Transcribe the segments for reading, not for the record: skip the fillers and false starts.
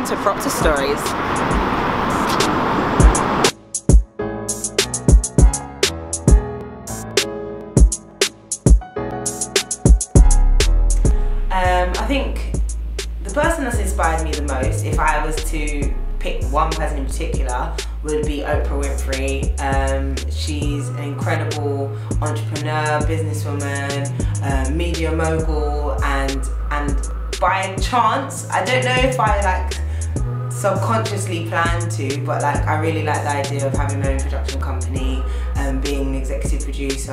to Proptar Stories. I think the person that's inspired me the most, if I was to pick one person in particular, would be Oprah Winfrey. She's an incredible entrepreneur, businesswoman, media mogul, and by chance, I don't know if I like subconsciously planned to, but like I really like the idea of having my own production company, being an executive producer,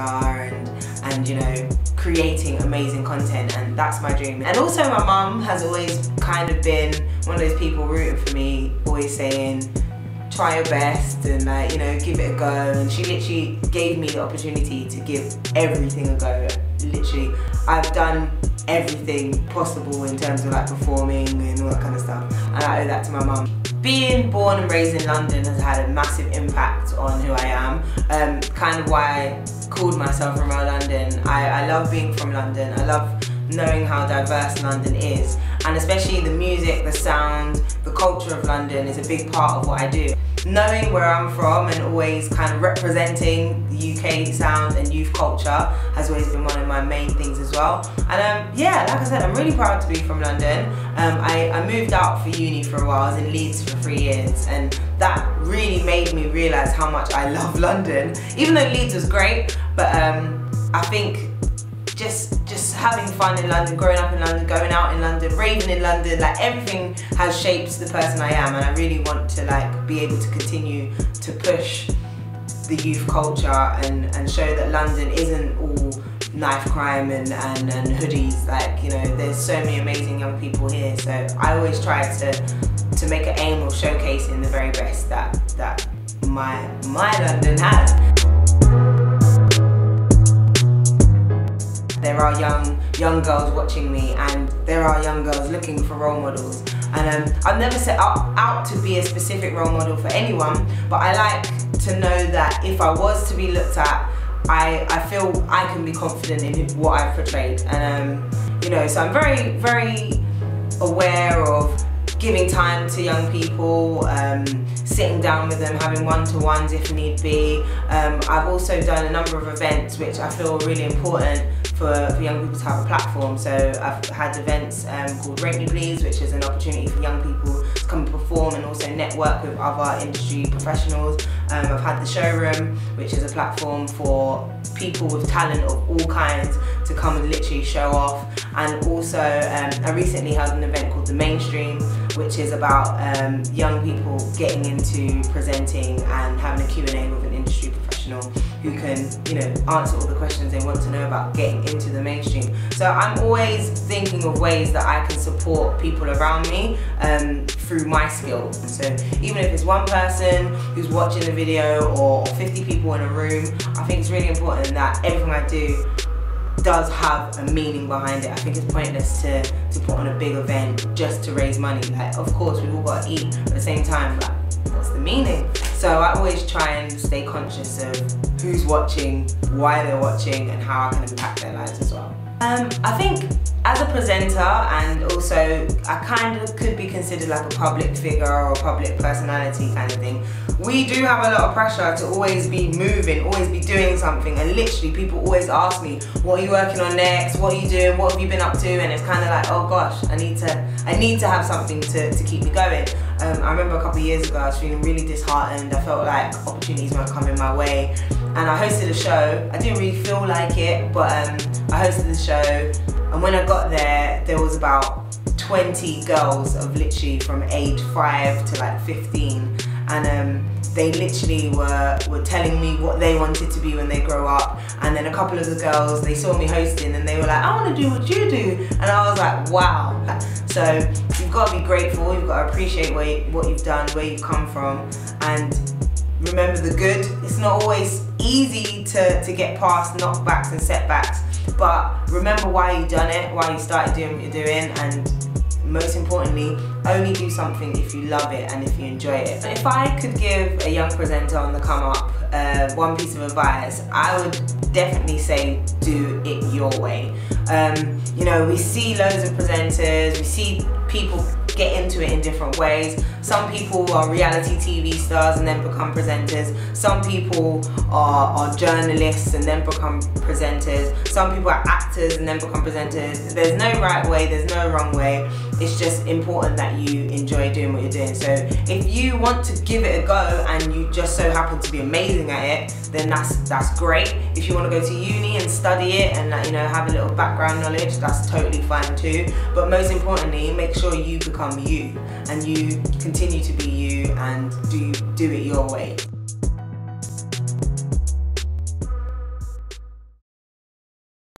and you know, creating amazing content, and that's my dream. And also my mum has always kind of been one of those people rooting for me, always saying try your best and like, you know, give it a go, and she literally gave me the opportunity to give everything a go. Literally, I've done everything possible in terms of like performing and all that kind of stuff, and I owe that to my mum. Being born and raised in London has had a massive impact on who I am, kind of why I called myself Remel London. I love being from London. I love knowing how diverse London is, and especially the music, the sound, the culture of London is a big part of what I do. Knowing where I'm from and always kind of representing the UK sound and youth culture has always been one of my main things as well. And yeah, like I said, I'm really proud to be from London. I moved out for uni for a while. I was in Leeds for 3 years, and that really made me realise how much I love London. Even though Leeds was great, but I think just having fun in London, growing up in London, going out in London, raving in London, like everything has shaped the person I am, and I really want to like be able to continue to push the youth culture and show that London isn't all knife crime and hoodies. Like, you know, there's so many amazing young people here, so I always try to make an aim of showcasing the very best that my London has. There are young girls watching me, and there are young girls looking for role models. And I've never set out to be a specific role model for anyone, but I like to know that if I was to be looked at, I feel I can be confident in what I've portrayed. And you know, so I'm very, very aware of giving time to young people, sitting down with them, having one-to-ones if need be. I've also done a number of events which I feel are really important for young people to have a platform. So I've had events called Rate Me Please, which is an opportunity for young people to come and perform and also network with other industry professionals. I've had the Showroom, which is a platform for people with talent of all kinds to come and literally show off. And also I recently held an event called The Mainstream, which is about young people getting into presenting and having a Q&A with an industry professional who can, you know, answer all the questions they want to know about getting into the mainstream. So I'm always thinking of ways that I can support people around me through my skills. And so even if it's one person who's watching the video or 50 people in a room, I think it's really important that everything I do does have a meaning behind it. I think it's pointless to put on a big event just to raise money. Like, of course we've all got to eat, but at the same time, like, what's the meaning? So I always try and stay conscious of who's watching, why they're watching, and how I can impact their lives as well. I think as a presenter, and also I kind of could be considered like a public figure or a public personality kind of thing, we do have a lot of pressure to always be moving, always be doing something, and literally people always ask me, what are you working on next, what are you doing, what have you been up to? And it's kind of like, oh gosh, I need to have something to keep me going. I remember a couple of years ago I was feeling really disheartened. I felt like opportunities weren't coming my way, and I hosted a show. I didn't really feel like it, but I hosted the show, and when I got there was about 20 girls of literally from age 5 to like 15, and they literally were telling me what they wanted to be when they grow up. And then a couple of the girls, they saw me hosting and they were like, I want to do what you do. And I was like, wow. So you've got to be grateful, you've got to appreciate what you've done, where you've come from, and remember the good. It's not always easy to get past knockbacks and setbacks, but remember why you done it, why you started doing what you're doing, and most importantly, only do something if you love it and if you enjoy it. If I could give a young presenter on the come up one piece of advice, I would definitely say do it your way. You know, we see loads of presenters, we see people get into it in different ways. Some people are reality TV stars and then become presenters. Some people are journalists and then become presenters. Some people are actors and then become presenters. There's no right way, there's no wrong way. It's just important that you enjoy doing what you're doing. So if you want to give it a go and you just so happen to be amazing at it, then that's great. If you want to go to uni and study it and have a little background knowledge, that's totally fine too. But most importantly, make sure you become you and you continue to be you and do it your way.